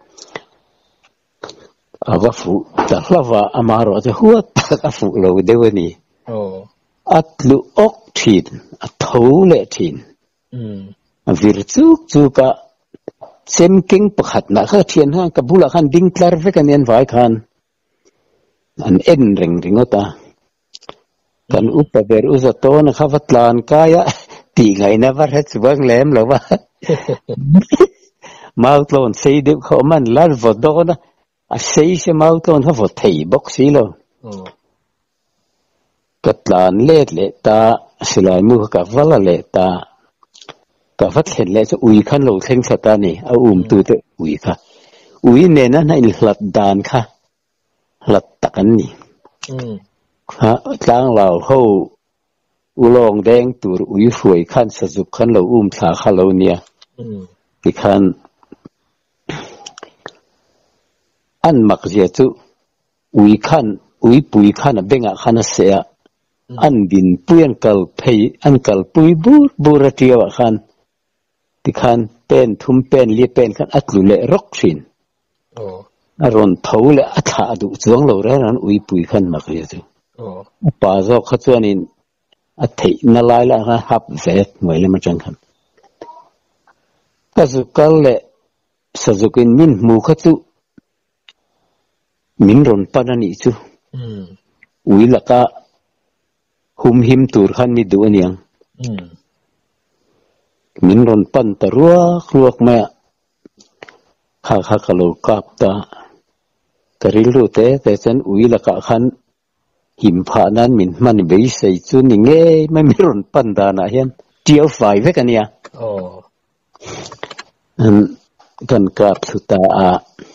awa fu ta hlawa amaro cha huat ka fu lo dewani oh atlu ok thin a thou le thin um a vir chu chu ka sem king pakhat na kha thian ha ka bula khan ding tlar ve kan yan vai khan an en reng ringota kan upa ber uza to na khavatlan kaya ti ngai na var het bang lem lo ba mautlon sei de khoman lal vodona a sei se mautlon ha vot thei bok si lo oh katlan let le ta silai mu ka vala le ta ka vat hen le chu ui khan lo thleng thata ni a um tu te ui kha ui ne na na il hlat dan kha hlat takan ni um ha tlang lao ho ulong deng tur ui fuai khan sajuk khan lo um thla kha lo nia um ti khan an mak zia chu ui khan ui pui khan a benga khan a se an din puyan kal phei an kal pui bur buratia khan ti khan pen thum pen li pen khan atlu le rok thin oh aron thau le atha du chuang lo ra ran ui pui khan mak zia chu oh pa zo kha chuanin a thei na lai la ha hap vet moi le ma chang khan ka zu kal le sazukin min mu kha chu min ron panani chu um ui laka hum him tur khan ni du aniang um min ron pan ta ruak ruak ma kha kha ka lo kap ta karil ru te te chen ui laka khan him pha nan min man be sei chu ni nge ma mi ron pan da na hian tiau fai ve kania oh an kan kap thu ta a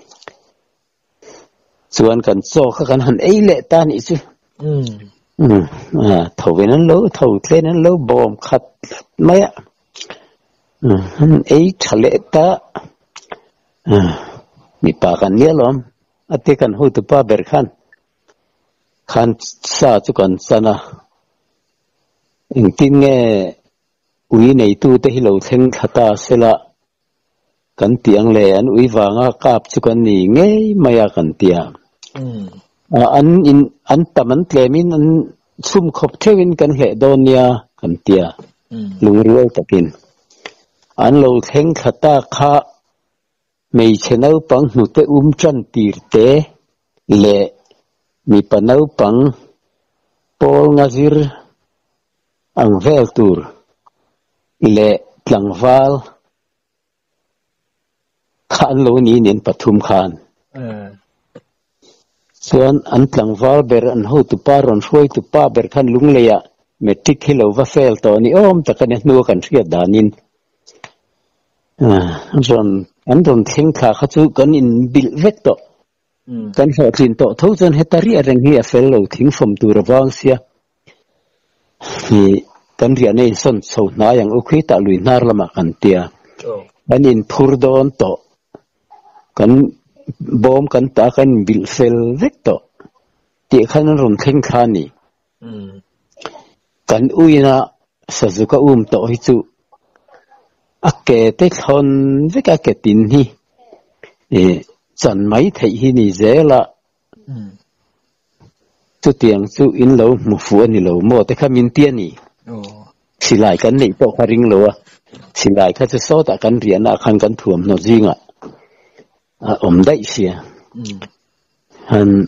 chuan kan cho kha kan han ei le ta ni chu um um à thầu về nó lố thầu lên nó lố bom khát mấy á hắn ấy trả lệ ta à mi pa kan nia lom ate kan hu tu pa ber khan khan sa chu kan sana ing tin nge ui nei tu te hi lo theng khata sela kan tiang le an ui wanga kap chu kan ni nge maya kan tia um an in an taman tlemin an sum khop thewin kan hle donia kan tia um lungrial takin an lo theng khata kha mei chenau pang nu te um chan tir te le mi panau pang pol ngazir ang vel tur le tlangwal khan lo ni nen pathum khan uh chuan an tlangwal ber an ho tu pa ron hroi tu pa ber khan lung leya metric hilo va fail to ni om takane nu kan thria danin ah ron อันตรงเท่งขาเขาจูกันอินบิลเวกโตกันหัวทินโตทุกจนเฮตารีอะไรเงี้ยเฟลโลทิ้งฝมตัวระวังเสียฮีกันเรียนในส่วนส่วนน้าอย่างอุคิตาลุยนาร์ละมากันเตียอันอินพูร์ดอนโตกันบอมกันตากันบิลเฟลเวกโตที่ขันรุนเท่งขานี่กันอุยนะสะจุกอุ้มโตฮิจูอักเกตทนวิกอักเกตินฮีเอจันไม่ไทยฮีนี่เจละจุดเตียงจุอินโลมุฟัวนี่โลโมแต่ข้ามินเตียนี่สิลายกันนี่โตคาริงโลสิลายข้าจะโซตกันเรียนอาคันกันถ่วมโนจิงอ่ะอมได้เสียฮัน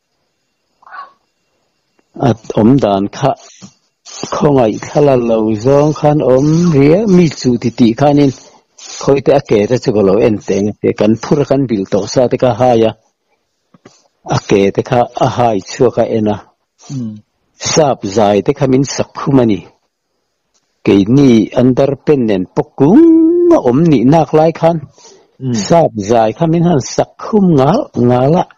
อัดอมดานข้าคงไอ้ข้าละเราจงขันอมเรียมิจูติติขันินคอยแต่อเกตจะก็เราเอ็นเตงแต่กันพูดกันบิลโตซาแต่ก็หายอเกตแต่ข้าอาหายชัวข้าเอ็นะทราบใจแต่ข้ามินสักคุมานี่เกนี่อันดาร์เป็นเนนปกุงอมนี่นักไล่ขันทราบใจข้ามินหันสักคุมงาลงาละ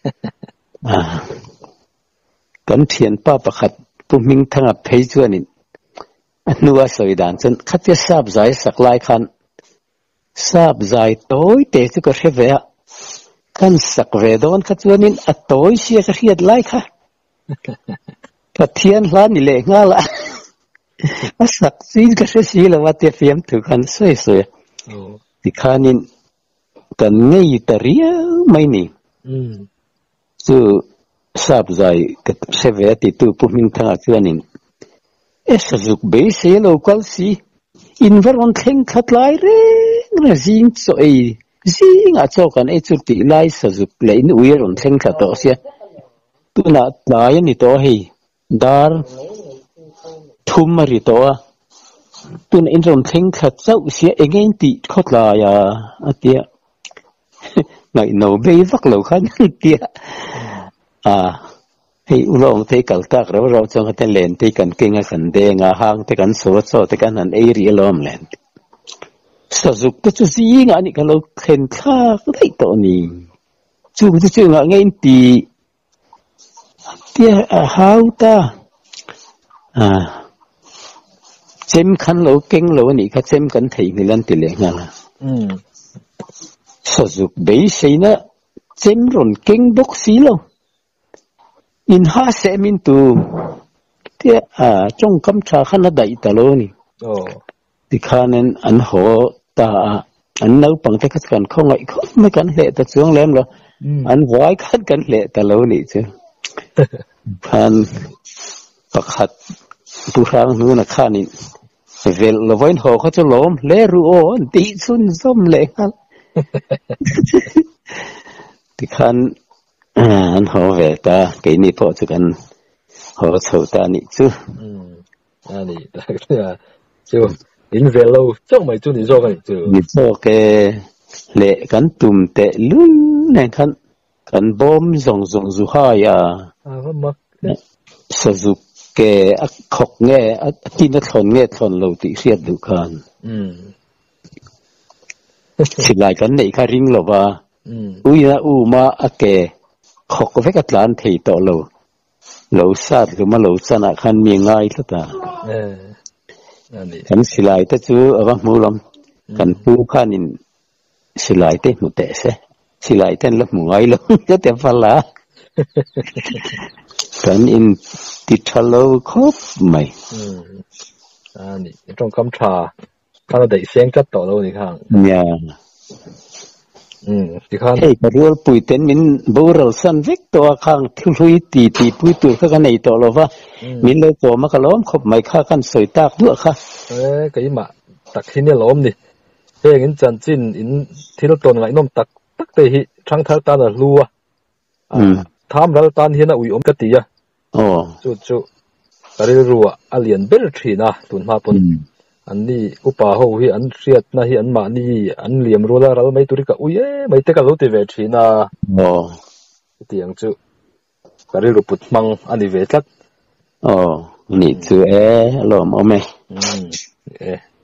กันเทียนป้าประคัดปุ่มมิงทั้งอับเพยจวนินอันนัวสวยดานจนขัดจะทราบใจสักไล่ขันทราบใจโต้ยเตะจุกเรเวะกันสักเวดอนขัดจวนินอัตโต้ยเสียกระเทียดไล่ค่ะกระเทียนล้านนี่เละง่าละสักซีนกระเสียละว่าเตียเฟียมถือกันสวยสวยที่ขานินกันไม่ยุติเรียไม่นี่จู่ทราบใจกับเสวติตุปุ่มมิงทั้งอัจฉริยเอสจุกเบสเซลโลกัลซีอินวอร์วันเข่งขัดไล่เร่งระซิงโซเอซิงอาจจะกันเอจุดที่ไล่สจุกเลยอินอุยร์วันเข่งขัดต่อเสียตุน่าตายนี่ตัวเฮดาร์ทุ่มมาริตัวตุน่าอินวันเข่งขัดเจ้าเสียเองเองติขัดลายอ่ะอันเดียไงโนเบย์ฟักเหล่าขันเดียอ่าให้อุลองเทกัลตักเราเราจงกันเล่นที่กันเก่งกันเด้งอ่ะห่างที่กันสวดสวดที่กันนั่นเอรีลอมเล่นสจุกตัวจุซีงานนี่ก็เราเห็นข้าก็ได้ตัวนี้จู่จู่จู่งานเงินตีเตี้ยอ่ะฮาวตาอ่าเจมขันเราเก่งเรานี่ก็เจมกันไทยนี่ลันติเลี้ยงอ่ะสจุกเบย์สินะเจมรุนเก่งบกสีเราอินฮาเซมินตูเที่ยอ่าจงคำชาขันละได้ตลอดนี่ที่ข้านั้นอันหัวตาอันนู้ปังแต่ขัดกันคงไอ้คนไม่กันเละแต่ช่วงเล่มละอันหัวขัดกันเละตลอดนี่จ้ะพันประคัดผู้ร่างนู้นข้านี่เวลละวันหัวเขาจะล้มเละรู้โอนตีซุนส้มเละฮันที่ข้าอันหัวเวตาเกี่ยนี่พอจะกันหัวโฉตานี่จูอืมอันนี้แล้วจูอินเวลโลจ้องไม่จูนี่จ้องกันจูนี่จ้องแกเละกันตุ่มเตะลุ่นเนี่ยกันกันบอมจงจงจูหายอ่ะอ่าก็มักสจุกแกอักขกเงี้ยอักกินอักทนเงี้ยทนโลติเสียดูกันอืมสิลายกันในคาริงหรอวะอืมอุ้ยนะอูมาอักแกขกก็เวกัดล้านที่ต่อโลโลสัตว์ก็มาโลสนาคันมีง่ายสักตาเออนั่นนี่ฉันสิลายแต่จูเอาว่ามูลมกันปูข้านินสิลายเต้หมุเตะเสสิลายเต้นแล้วหมุง่ายลงจะเต็มฟันละกันอินติดทะเลครบไหมอืมอันนี้ตรงคำชาข้าเราได้เสียงจัดต่อโลนี่ข้างเนี่ยอืมที่ข้างเฮ้ยก็รู้ปุ๋ยเต็นมินบูรัลสันวิกตัวข้างทุลุยตีตีปุ๋ยตัวข้างในตัวเราว่ามินเลยตัวมันก็ล้มขบไม่ข้ากันสวยตากด้วยค่ะเอ้ยก็ยิ่งมาตักที่นี่ล้มดิเฮ้ยงั้นจันจินอินที่เราตัวไหนน้องตักตักเตหิช่างทักตาหน่ะรัวอืมทำแล้วตอนเห็นน่ะอุ้ยอมกะตีอ่ะอ๋อจุจุก็เลยรัวอเลียนเบลทรีนะตุนมาปนอันนี้อุปาหูที่อันเสียดนะที่อันมานี่อันเหลี่ยมรัวแล้วเราไม่ตุริกะอุ้ยไม่เตะกันรู้ตีเวทีนะอ๋อที่ยังจุก็เลยรูปดมังอันนี้เวทัดอ๋อนี่จุเอ๋หล่อมเอาไหมอืมเอ๋